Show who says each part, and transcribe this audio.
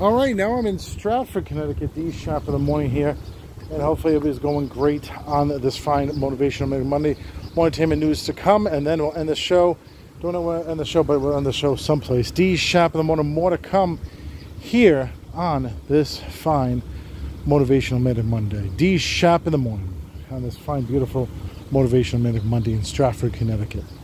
Speaker 1: All right, now I'm in Stratford, Connecticut, the Shap of the morning here, and hopefully everybody's going great on this fine Motivational Monday. More entertainment news to come, and then we'll end the show. Don't know when to end the show, but we'll end the show someplace. The Shap of the morning, more to come here on this fine Motivational Monday. The Shap of the morning on this fine, beautiful Motivational Monday in Stratford, Connecticut.